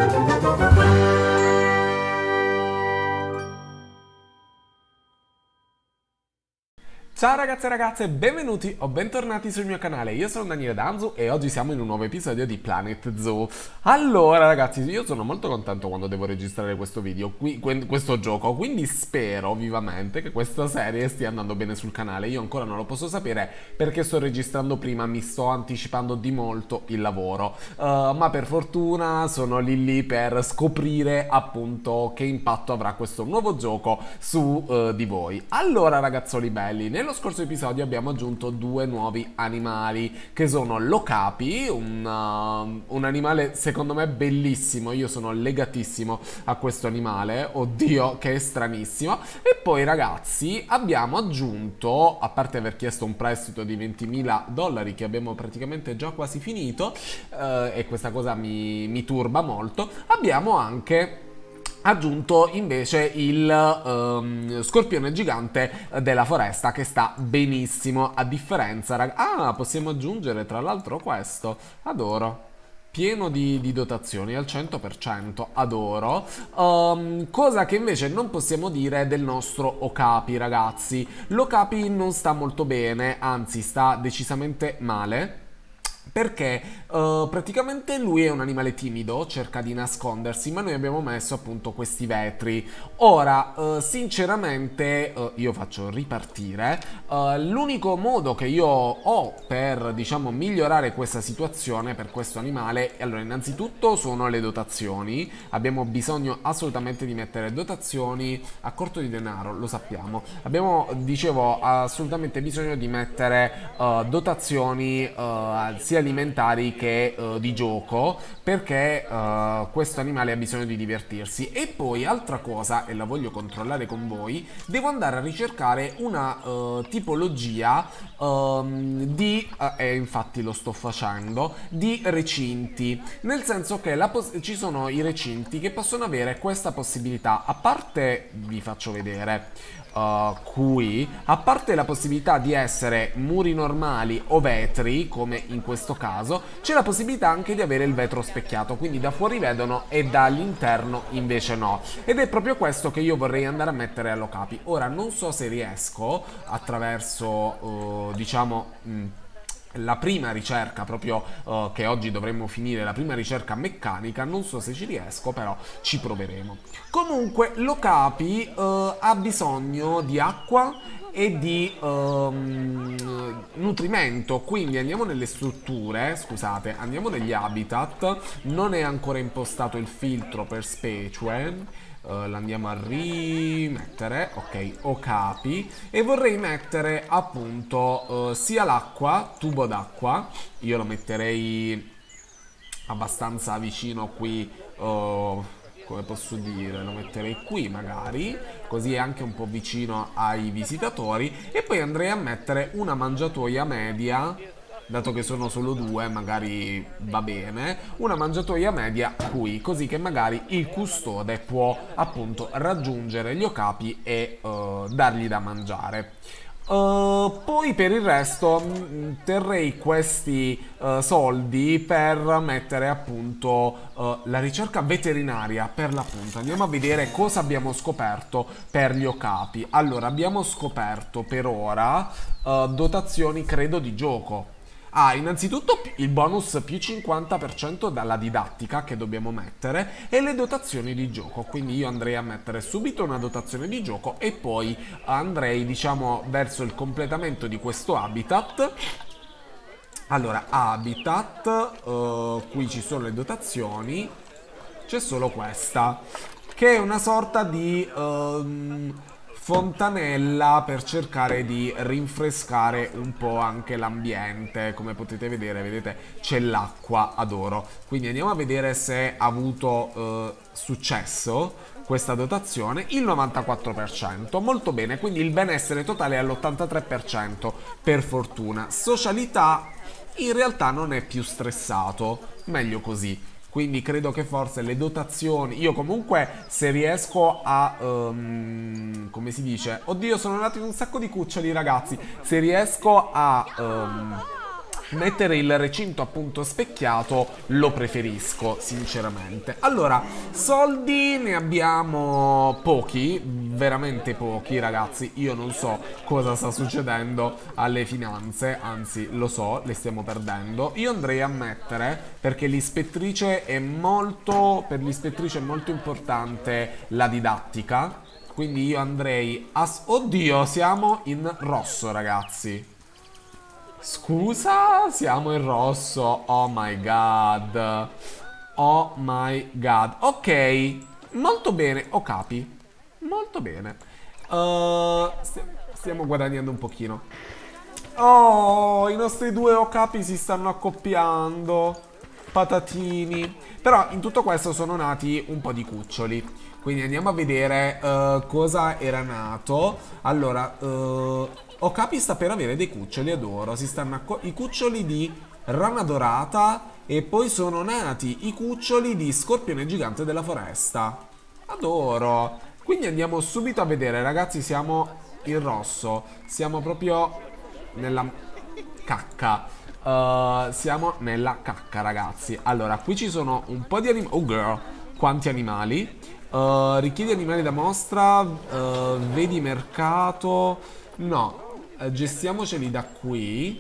Ciao ragazzi e ragazze, benvenuti o bentornati sul mio canale. Io sono Daniele Danzu e oggi siamo in un nuovo episodio di Planet Zoo. Allora ragazzi, io sono molto contento quando devo registrare questo video, questo gioco, quindi spero vivamente che questa serie stia andando bene sul canale. Io ancora non lo posso sapere perché sto registrando prima, mi sto anticipando di molto il lavoro, ma per fortuna sono lì per scoprire appunto che impatto avrà questo nuovo gioco su di voi. Allora ragazzoli belli, nello scorso episodio abbiamo aggiunto due nuovi animali che sono l'ocapi, un animale secondo me bellissimo, io sono legatissimo a questo animale, oddio che è stranissimo. E poi ragazzi abbiamo aggiunto, a parte aver chiesto un prestito di $20.000 che abbiamo praticamente già quasi finito, e questa cosa mi turba molto, abbiamo anche aggiunto invece il scorpione gigante della foresta che sta benissimo, a differenza possiamo aggiungere tra l'altro questo, adoro, pieno di dotazioni al 100%, adoro. Cosa che invece non possiamo dire del nostro okapi ragazzi. L'okapi non sta molto bene, anzi sta decisamente male, perché praticamente lui è un animale timido, cerca di nascondersi, ma noi abbiamo messo appunto questi vetri. Ora, sinceramente, io faccio ripartire. L'unico modo che io ho per, diciamo, migliorare questa situazione per questo animale, allora, innanzitutto sono le dotazioni. Abbiamo bisogno assolutamente di mettere dotazioni a corto di denaro, lo sappiamo. Abbiamo, dicevo, assolutamente bisogno di mettere dotazioni sia alimentari che di gioco, perché questo animale ha bisogno di divertirsi. E poi altra cosa, e la voglio controllare con voi, devo andare a ricercare una tipologia e infatti lo sto facendo, di recinti, nel senso che ci sono i recinti che possono avere questa possibilità. A parte, vi faccio vedere qui, a parte la possibilità di essere muri normali o vetri, come in questo caso, c'è la possibilità anche di avere il vetro specchiato, quindi da fuori vedono e dall'interno invece no. Ed è proprio questo che io vorrei andare a mettere all'ocapi. Ora non so se riesco attraverso diciamo la prima ricerca proprio che oggi dovremmo finire, la prima ricerca meccanica, non so se ci riesco, però ci proveremo. Comunque l'ocapi ha bisogno di acqua e di nutrimento, quindi andiamo nelle strutture, scusate, andiamo negli habitat, non è ancora impostato il filtro per specie. L'andiamo a rimettere, ok, okapi, e vorrei mettere appunto sia l'acqua, tubo d'acqua, io lo metterei abbastanza vicino qui, come posso dire, lo metterei qui magari, così è anche un po' vicino ai visitatori, e poi andrei a mettere una mangiatoia media, dato che sono solo due, magari va bene, una mangiatoia media qui, così che magari il custode può appunto raggiungere gli okapi e dargli da mangiare. Poi per il resto terrei questi soldi per mettere appunto la ricerca veterinaria, per l'appunto. Andiamo a vedere cosa abbiamo scoperto per gli okapi. Allora, abbiamo scoperto per ora dotazioni credo di gioco. Innanzitutto il bonus più 50% dalla didattica che dobbiamo mettere e le dotazioni di gioco, quindi io andrei a mettere subito una dotazione di gioco e poi andrei, diciamo, verso il completamento di questo habitat. Allora, habitat, qui ci sono le dotazioni, c'è solo questa, che è una sorta di fontanella per cercare di rinfrescare un po' anche l'ambiente. Come potete vedere, vedete, c'è l'acqua, adoro. Quindi andiamo a vedere se ha avuto successo questa dotazione. Il 94%, molto bene, quindi il benessere totale è all'83%, per fortuna. Socialità in realtà non è più stressato, meglio così. Quindi credo che forse le dotazioni, io comunque se riesco a, come si dice, oddio sono nati un sacco di cuccioli ragazzi, se riesco a mettere il recinto appunto specchiato lo preferisco sinceramente. Allora, soldi ne abbiamo pochi, veramente pochi ragazzi. Io non so cosa sta succedendo alle finanze, anzi lo so, le stiamo perdendo. Io andrei a mettere, perché l'ispettrice è molto, per l'ispettrice è molto importante la didattica, quindi io andrei a... Oddio, siamo in rosso ragazzi. Scusa, siamo in rosso. Oh my god. Oh my god. Ok, molto bene. Ho capi. Molto bene. Stiamo guadagnando un pochino. Oh, i nostri due okapi si stanno accoppiando. Patatini. Però in tutto questo sono nati un po' di cuccioli. Quindi andiamo a vedere cosa era nato. Allora, Okapi sta per avere dei cuccioli, adoro. Si stanno i cuccioli di rana dorata e poi sono nati i cuccioli di scorpione gigante della foresta. Adoro. Quindi andiamo subito a vedere, ragazzi, siamo in rosso. Siamo proprio nella cacca. Siamo nella cacca, ragazzi. Allora, qui ci sono un po' di animali. Oh girl, quanti animali. Richiedi animali da mostra. Vedi mercato. No, gestiamoceli da qui.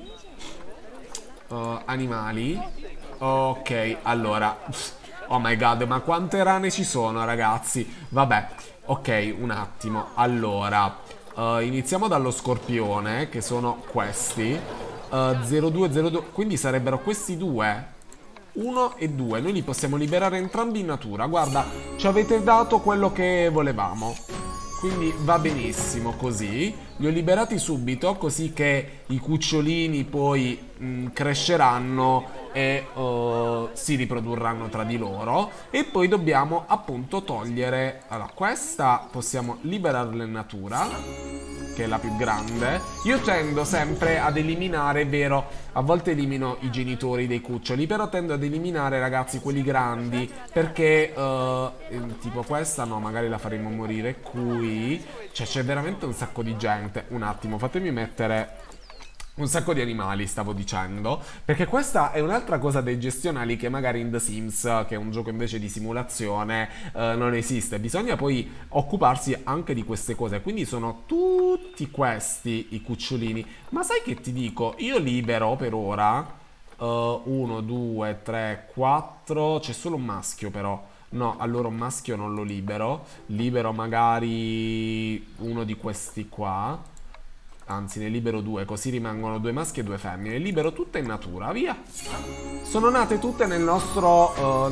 Animali. Ok, allora. Oh my god, ma quante rane ci sono, ragazzi? Vabbè, ok, un attimo. Allora, iniziamo dallo scorpione, che sono questi. 02, 02, quindi sarebbero questi due. 1 e 2, noi li possiamo liberare entrambi in natura. Guarda, ci avete dato quello che volevamo. Quindi va benissimo così. Li ho liberati subito, così che i cucciolini poi cresceranno e si riprodurranno tra di loro. E poi dobbiamo appunto togliere... Allora, questa possiamo liberarla in natura, che è la più grande. Io tendo sempre ad eliminare, è vero, a volte elimino i genitori dei cuccioli, però tendo ad eliminare, ragazzi, quelli grandi, perché tipo questa no, magari la faremo morire qui. Cioè c'è veramente un sacco di gente. Un attimo, fatemi mettere un sacco di animali, stavo dicendo, perché questa è un'altra cosa dei gestionali che magari in The Sims, che è un gioco invece di simulazione, non esiste. Bisogna poi occuparsi anche di queste cose, quindi sono tutti questi i cucciolini. Ma sai che ti dico? Io libero per ora 1, 2, 3, 4, c'è solo un maschio però. No, allora un maschio non lo libero. Libero magari uno di questi qua. Anzi, ne libero due, così rimangono due maschi e due femmine. Libero tutte in natura, via. Sono nate tutte nel nostro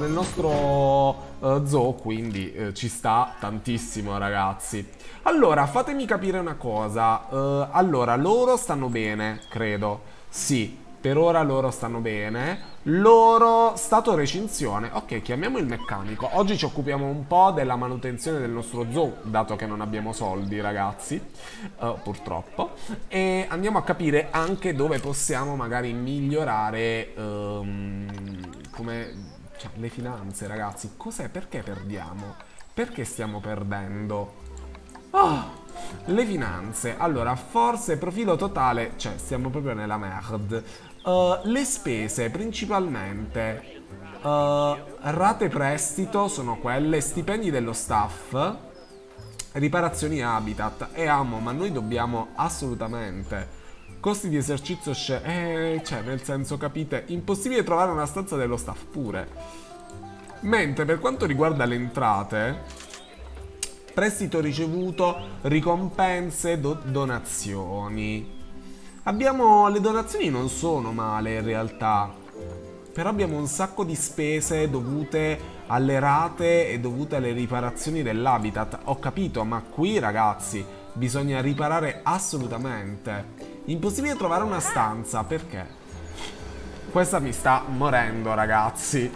zoo, quindi ci sta tantissimo, ragazzi. Allora, fatemi capire una cosa. Allora, loro stanno bene, credo. Sì, per ora loro stanno bene. Loro, stato recinzione. Ok, chiamiamo il meccanico. Oggi ci occupiamo un po' della manutenzione del nostro zoo, dato che non abbiamo soldi, ragazzi, purtroppo. E andiamo a capire anche dove possiamo magari migliorare come, cioè, le finanze, ragazzi. Cos'è? Perché perdiamo? Perché stiamo perdendo? Oh, le finanze. Allora, forse profilo totale, cioè stiamo proprio nella merde. Le spese principalmente rate prestito sono quelle, stipendi dello staff, riparazioni habitat e amo, ma noi dobbiamo assolutamente costi di esercizio cioè nel senso, capite, impossibile trovare una stanza dello staff pure. Mentre per quanto riguarda le entrate, prestito ricevuto, ricompense, donazioni. Abbiamo... le donazioni non sono male in realtà, però abbiamo un sacco di spese dovute alle rate e dovute alle riparazioni dell'habitat. Ho capito, ma qui, ragazzi, bisogna riparare assolutamente. Impossibile trovare una stanza, perché? Questa mi sta morendo, ragazzi.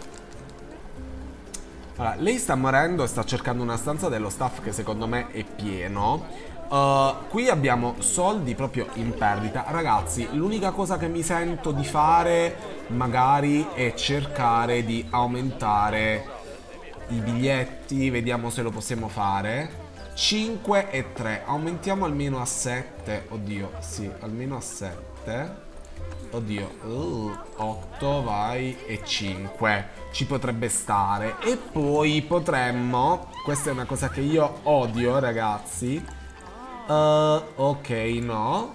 Allora, lei sta morendo e sta cercando una stanza dello staff che secondo me è pieno. Qui abbiamo soldi proprio in perdita. Ragazzi, l'unica cosa che mi sento di fare magari è cercare di aumentare i biglietti. Vediamo se lo possiamo fare. 5 e 3. Aumentiamo almeno a 7. Oddio, sì, almeno a 7. Oddio, 8 vai e 5 ci potrebbe stare. E poi potremmo, questa è una cosa che io odio ragazzi, ok, no,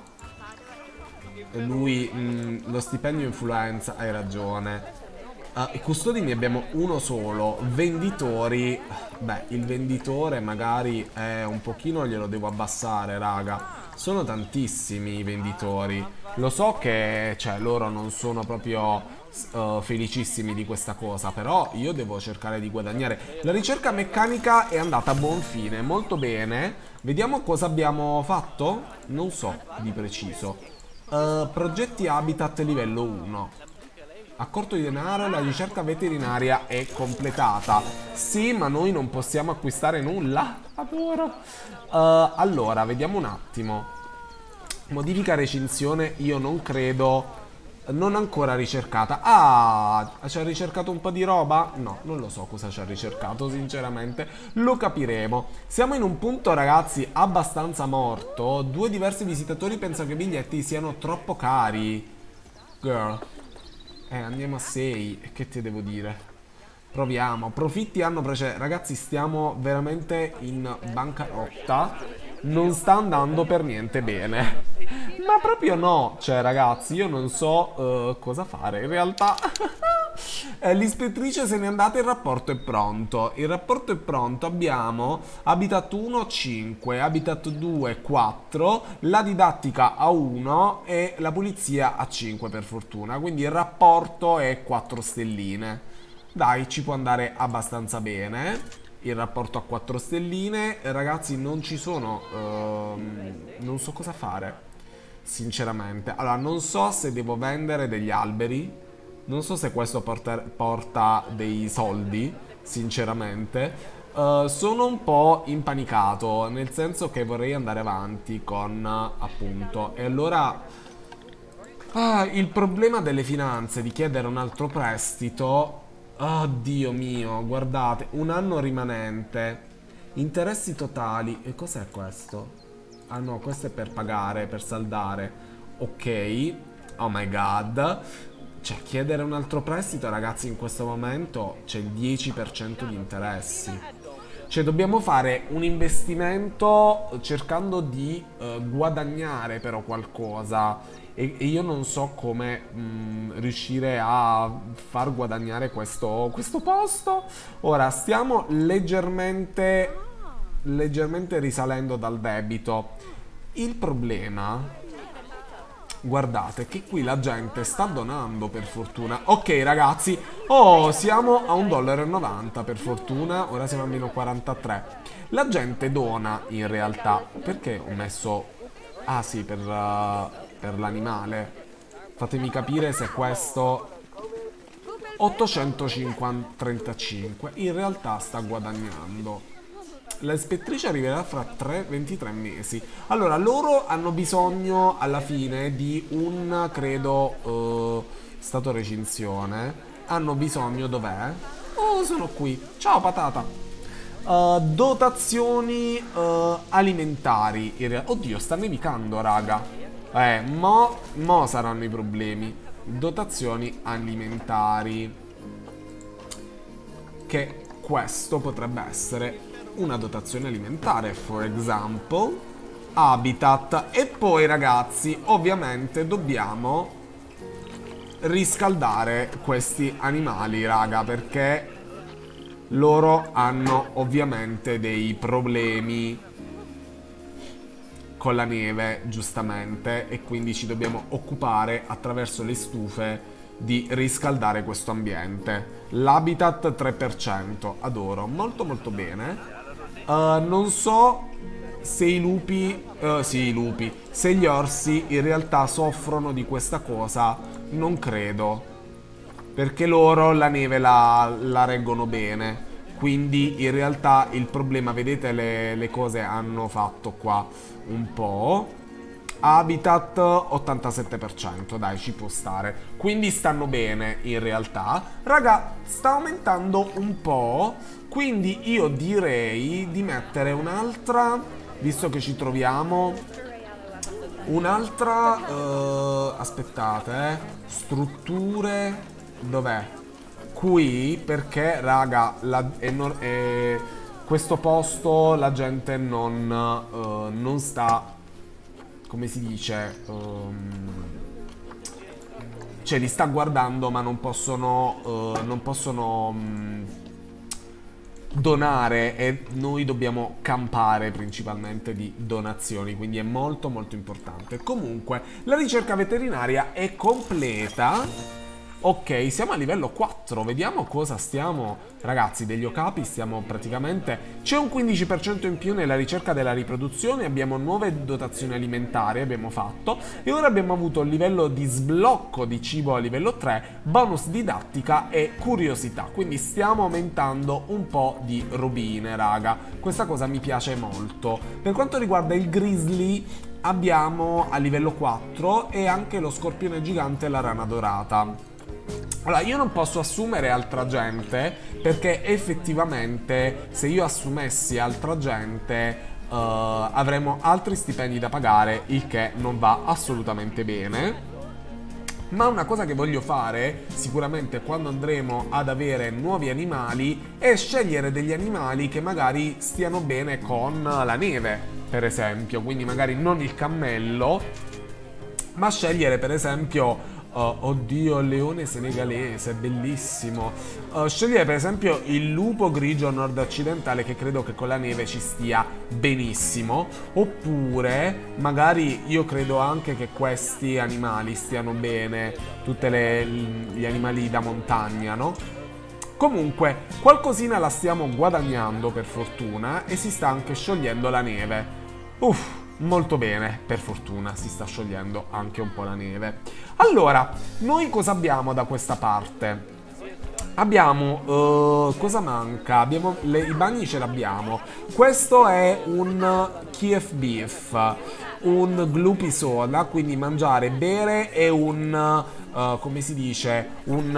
lui, lo stipendio influenza, hai ragione. I custodi ne abbiamo uno solo. Venditori, beh, il venditore magari un pochino glielo devo abbassare, raga. Sono tantissimi i venditori. Lo so che, cioè, loro non sono proprio felicissimi di questa cosa, però io devo cercare di guadagnare. La ricerca meccanica è andata a buon fine, molto bene. Vediamo cosa abbiamo fatto? Non so di preciso. Progetti habitat livello 1. A corto di denaro la ricerca veterinaria è completata. Sì, ma noi non possiamo acquistare nulla. Adoro. Allora, vediamo un attimo. Modifica recinzione, io non credo. Non ancora ricercata. Ah, ci ha ricercato un po' di roba? No, non lo so cosa ci ha ricercato, sinceramente. Lo capiremo. Siamo in un punto, ragazzi, abbastanza morto. Due diversi visitatori pensano che i biglietti siano troppo cari. Girl. Andiamo a 6. E che ti devo dire? Proviamo. Profitti hanno precedenza. Ragazzi, stiamo veramente in bancarotta. Non sta andando per niente bene. Ma proprio no. Cioè, ragazzi, io non so cosa fare. In realtà l'ispettrice se n'è andata, il rapporto è pronto. Il rapporto è pronto. Abbiamo Habitat 1 5, Habitat 2 4, la didattica a 1 e la pulizia a 5 per fortuna. Quindi il rapporto è 4 stelline. Dai, ci può andare abbastanza bene. Il rapporto a 4 stelline. Ragazzi, non ci sono non so cosa fare, sinceramente. Allora, non so se devo vendere degli alberi. Non so se questo porta dei soldi, sinceramente. Sono un po' impanicato, nel senso che vorrei andare avanti con, appunto. E allora il problema delle finanze, di chiedere un altro prestito. Oh Dio mio, guardate, un anno rimanente, interessi totali. E cos'è questo? Ah no, questo è per pagare, per saldare. Ok, oh my god. Cioè, chiedere un altro prestito, ragazzi, in questo momento c'è il 10% di interessi. Cioè, dobbiamo fare un investimento cercando di guadagnare però qualcosa. E io non so come riuscire a far guadagnare questo posto. Ora, stiamo leggermente risalendo dal debito. Il problema, guardate che qui la gente sta donando, per fortuna. Ok ragazzi, oh, siamo a $1,90 per fortuna. Ora siamo a meno 43. La gente dona in realtà. Perché ho messo... Ah sì, per l'animale. Fatemi capire se questo 835 in realtà sta guadagnando. L'ispettrice arriverà fra 23 mesi. Allora, loro hanno bisogno alla fine di un, credo, stato recinzione. Hanno bisogno, dov'è? Oh, sono qui. Ciao patata. Dotazioni alimentari. Oddio, sta nevicando, raga. Mo saranno i problemi. Dotazioni alimentari. Che questo potrebbe essere una dotazione alimentare, for example, habitat. E poi ragazzi, ovviamente dobbiamo riscaldare questi animali, raga, perché loro hanno ovviamente dei problemi con la neve, giustamente, e quindi ci dobbiamo occupare attraverso le stufe di riscaldare questo ambiente. L'habitat 3%, adoro, molto molto bene. Non so se i lupi, sì, i lupi, se gli orsi in realtà soffrono di questa cosa, non credo, perché loro la neve la reggono bene. Quindi in realtà il problema, vedete le cose hanno fatto qua un po'. Habitat 87%, dai, ci può stare. Quindi stanno bene in realtà. Raga, sta aumentando un po'. Quindi io direi di mettere un'altra, visto che ci troviamo. Un'altra, aspettate, strutture, dov'è? Qui, perché, raga, questo posto la gente non sta, come si dice, cioè li sta guardando ma non possono donare, e noi dobbiamo campare principalmente di donazioni, quindi è molto molto importante. Comunque la ricerca veterinaria è completa. Ok, siamo a livello 4, vediamo cosa stiamo, ragazzi, degli okapi stiamo praticamente, c'è un 15% in più nella ricerca della riproduzione, abbiamo nuove dotazioni alimentari, abbiamo fatto, e ora abbiamo avuto il livello di sblocco di cibo a livello 3, bonus didattica e curiosità, quindi stiamo aumentando un po' di robine, raga, questa cosa mi piace molto. Per quanto riguarda il grizzly, abbiamo a livello 4 e anche lo scorpione gigante e la rana dorata. Allora, io non posso assumere altra gente perché effettivamente se io assumessi altra gente avremo altri stipendi da pagare, il che non va assolutamente bene. Ma una cosa che voglio fare sicuramente quando andremo ad avere nuovi animali è scegliere degli animali che magari stiano bene con la neve, per esempio. Quindi magari non il cammello, ma scegliere per esempio oddio, il leone senegalese, bellissimo. Scegliere per esempio il lupo grigio nord-occidentale, che credo che con la neve ci stia benissimo. Oppure, magari io credo anche che questi animali stiano bene, tutti gli animali da montagna, no? Comunque, qualcosina la stiamo guadagnando per fortuna e si sta anche sciogliendo la neve. Uff. Molto bene, per fortuna si sta sciogliendo anche un po' la neve. Allora, noi cosa abbiamo da questa parte? Abbiamo, cosa manca? I bagni ce l'abbiamo. Questo è un Kiev Beef, un Gloopy Soda, quindi mangiare, bere, e un, come si dice, un,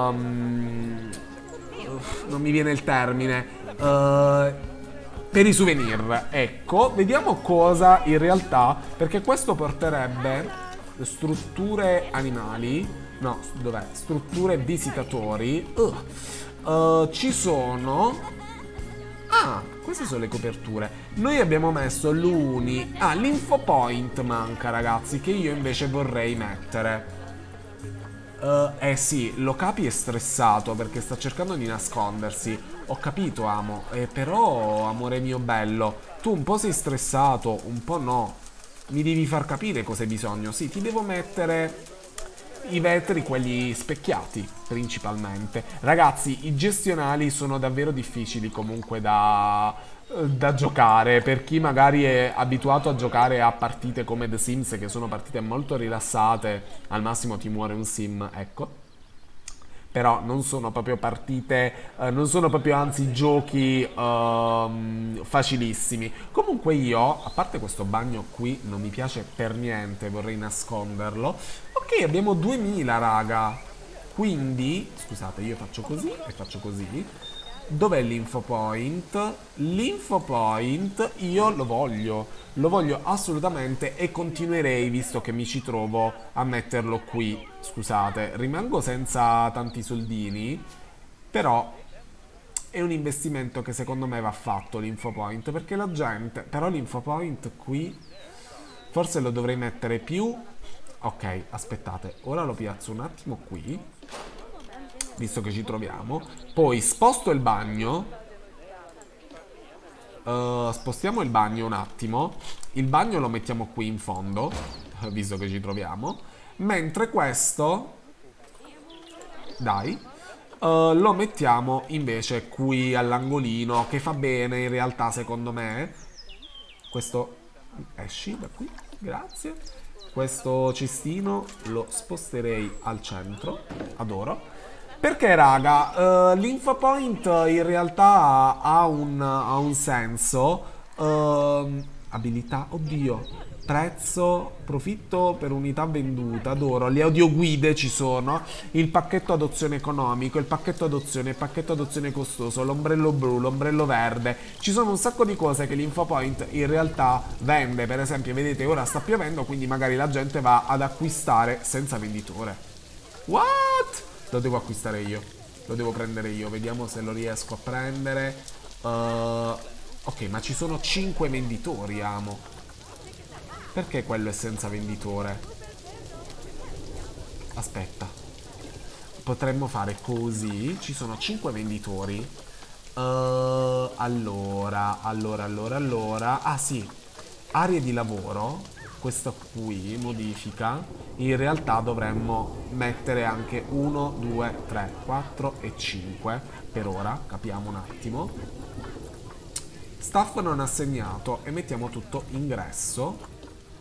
non mi viene il termine, per i souvenir. Ecco, vediamo cosa in realtà, perché questo porterebbe strutture animali, no, dov'è? Strutture visitatori. Ci sono, queste sono le coperture. Noi abbiamo messo l'info point manca, ragazzi, che io invece vorrei mettere. Sì, l'Okapi è stressato perché sta cercando di nascondersi. Ho capito, amo. Però, amore mio bello, tu un po' sei stressato, un po' no. Mi devi far capire cosa hai bisogno. Sì, ti devo mettere i vetri, quelli specchiati, principalmente. Ragazzi, i gestionali sono davvero difficili comunque da giocare. Per chi magari è abituato a giocare a partite come The Sims, che sono partite molto rilassate, al massimo ti muore un sim, ecco. Però non sono proprio partite, non sono proprio anzi giochi facilissimi. Comunque io, a parte questo bagno qui, non mi piace per niente, vorrei nasconderlo. Ok, abbiamo 2000, raga. Quindi, scusate, io faccio così e faccio così. Dov'è l'info point? L'info point io lo voglio assolutamente, e continuerei, visto che mi ci trovo, a metterlo qui. Scusate, rimango senza tanti soldini, però è un investimento che secondo me va fatto, l'info point, perché la gente, però l'info point qui forse lo dovrei mettere più. Ok, aspettate, ora lo piazzo un attimo qui, visto che ci troviamo. Poi sposto il bagno, spostiamo il bagno un attimo. Il bagno lo mettiamo qui in fondo, visto che ci troviamo. Mentre questo, dai, lo mettiamo invece qui all'angolino, che fa bene in realtà secondo me. Questo, esci da qui, grazie. Questo cestino lo sposterei al centro, adoro. Perché, raga, l'info point in realtà ha un senso. Abilità, oddio. prezzo, profitto per unità venduta, adoro, le audioguide ci sono, il pacchetto adozione economico, il pacchetto adozione costoso, l'ombrello blu, l'ombrello verde, ci sono un sacco di cose che l'Infopoint in realtà vende, per esempio vedete ora sta piovendo, quindi magari la gente va ad acquistare senza venditore. What? Lo devo acquistare io, lo devo prendere io, vediamo se lo riesco a prendere. Ok, ma ci sono 5 venditori, amo. Perché quello è senza venditore? Aspetta. Potremmo fare così. Ci sono 5 venditori. Allora. Ah sì. Aree di lavoro. Questa qui, modifica. In realtà dovremmo mettere anche 1, 2, 3, 4 e 5. Per ora, capiamo un attimo. Staff non assegnato. E mettiamo tutto ingresso.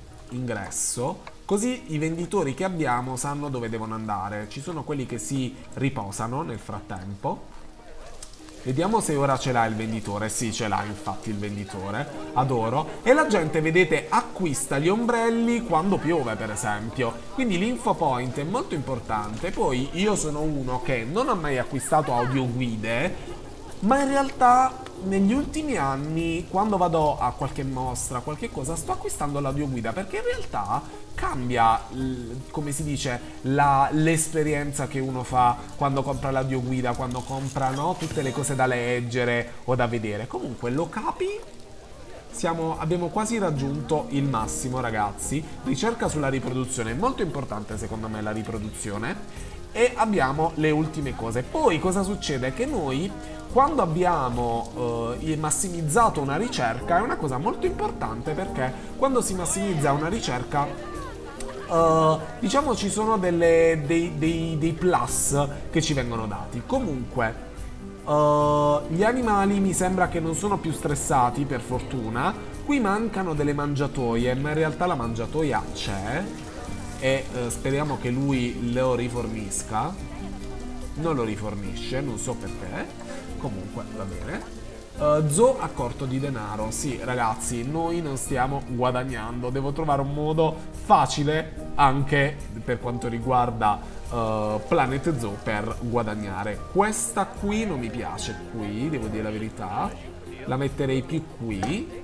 Così i venditori che abbiamo sanno dove devono andare. Ci sono quelli che si riposano nel frattempo. Vediamo se ora ce l'ha il venditore. Sì, ce l'ha infatti il venditore. Adoro. E la gente, vedete, acquista gli ombrelli quando piove, per esempio. Quindi l'Infopoint è molto importante. Poi io sono uno che non ha mai acquistato audioguide, ma in realtà negli ultimi anni, quando vado a qualche mostra, qualche cosa, sto acquistando l'audioguida perché in realtà cambia, come si dice, l'esperienza che uno fa quando compra l'audioguida, quando compra, no, tutte le cose da leggere o da vedere. Comunque, lo capi? Abbiamo quasi raggiunto il massimo, ragazzi. Ricerca sulla riproduzione, è molto importante secondo me la riproduzione. E abbiamo le ultime cose. Poi cosa succede? Che noi, quando abbiamo massimizzato una ricerca, è una cosa molto importante perché quando si massimizza una ricerca, diciamo ci sono dei plus che ci vengono dati. Comunque, gli animali mi sembra che non sono più stressati, per fortuna. Qui mancano delle mangiatoie, ma in realtà la mangiatoia c'è. E speriamo che lui lo rifornisca. Non lo rifornisce, non so perché. Comunque va bene. Zoo a corto di denaro. Sì, ragazzi, noi non stiamo guadagnando. Devo trovare un modo facile anche per quanto riguarda Planet Zoo per guadagnare. Questa qui non mi piace. Qui, devo dire la verità, la metterei più qui.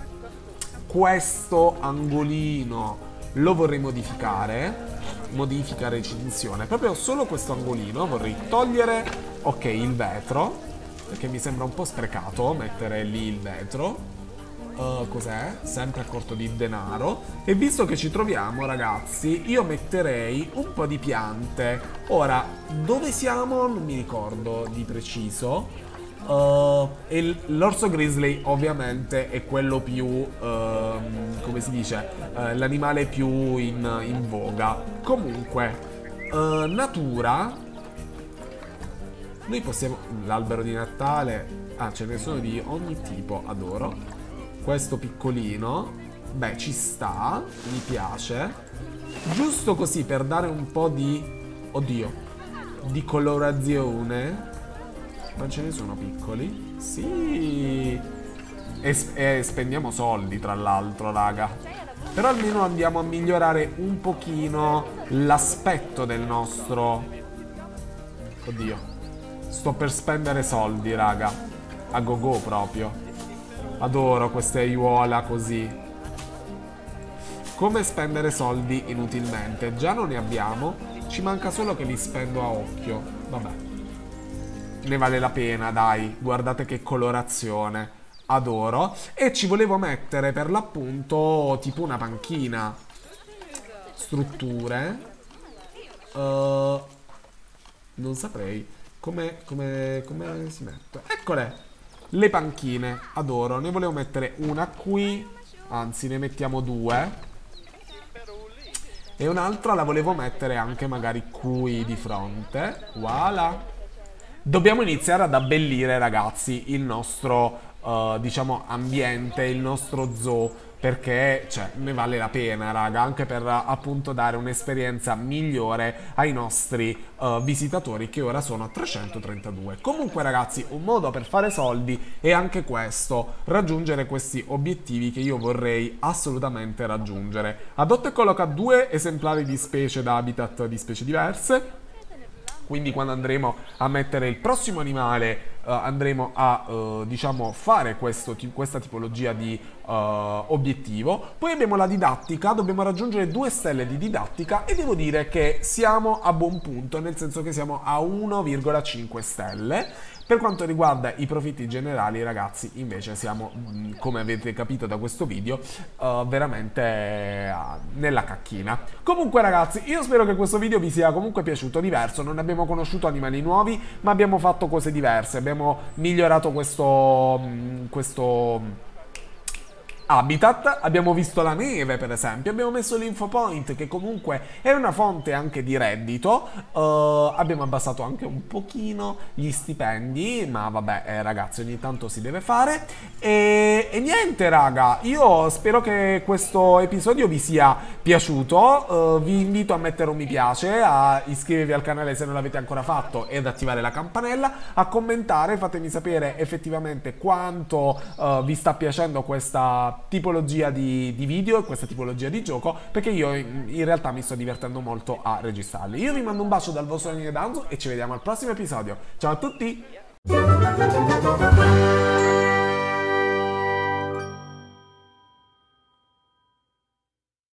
Questo angolino lo vorrei modificare. Modifica recinzione. Proprio solo questo angolino vorrei togliere. Ok, il vetro, perché mi sembra un po' sprecato mettere lì il vetro. Cos'è? Sempre a corto di denaro. E visto che ci troviamo, ragazzi, io metterei un po' di piante. Ora, dove siamo? Non mi ricordo di preciso. L'orso grizzly ovviamente è quello più, come si dice, l'animale più in voga. Comunque, natura. Noi possiamo... L'albero di Natale... Ah, ce ne sono di ogni tipo, adoro. Questo piccolino, beh, ci sta, mi piace. Giusto così per dare un po' di... Oddio, di colorazione. Ma ce ne sono piccoli? Sì. E spendiamo soldi, tra l'altro, raga. Però almeno andiamo a migliorare un pochino l'aspetto del nostro... Oddio. Sto per spendere soldi, raga. A go-go proprio. Adoro queste aiuola così. Come spendere soldi inutilmente? Già non ne abbiamo. Ci manca solo che li spendo a occhio. Vabbè. Ne vale la pena, dai. Guardate che colorazione. Adoro. E ci volevo mettere per l'appunto tipo una panchina. Strutture. Non saprei. Come si mette? Eccole. Le panchine. Adoro. Ne volevo mettere una qui. Anzi, ne mettiamo due. E un'altra la volevo mettere anche magari qui di fronte. Voilà. Dobbiamo iniziare ad abbellire, ragazzi, il nostro, diciamo, ambiente, il nostro zoo. perché cioè, ne vale la pena, raga, anche per appunto dare un'esperienza migliore ai nostri visitatori, che ora sono 332. Comunque ragazzi, un modo per fare soldi è anche questo, raggiungere questi obiettivi che io vorrei assolutamente raggiungere. Adotta e colloca 2 esemplari di specie da habitat di specie diverse. Quindi quando andremo a mettere il prossimo animale andremo a diciamo fare questa tipologia di obiettivo. Poi abbiamo la didattica, dobbiamo raggiungere 2 stelle di didattica e devo dire che siamo a buon punto, nel senso che siamo a 1,5 stelle. Per quanto riguarda i profitti generali, ragazzi, invece siamo, come avete capito da questo video, veramente nella cacchina. Comunque ragazzi, io spero che questo video vi sia comunque piaciuto, diverso. Non abbiamo conosciuto animali nuovi, ma abbiamo fatto cose diverse. Abbiamo migliorato questo habitat, abbiamo visto la neve per esempio, abbiamo messo l'infopoint che comunque è una fonte anche di reddito, abbiamo abbassato anche un pochino gli stipendi, ma vabbè ragazzi, ogni tanto si deve fare e niente raga, io spero che questo episodio vi sia piaciuto, vi invito a mettere un mi piace, a iscrivervi al canale se non l'avete ancora fatto e ad attivare la campanella, a commentare, fatemi sapere effettivamente quanto vi sta piacendo questa tipologia di video e questa tipologia di gioco, perché io in realtà mi sto divertendo molto a registrarli. Io vi mando un bacio dal vostro Daniele Danzo e ci vediamo al prossimo episodio. Ciao a tutti!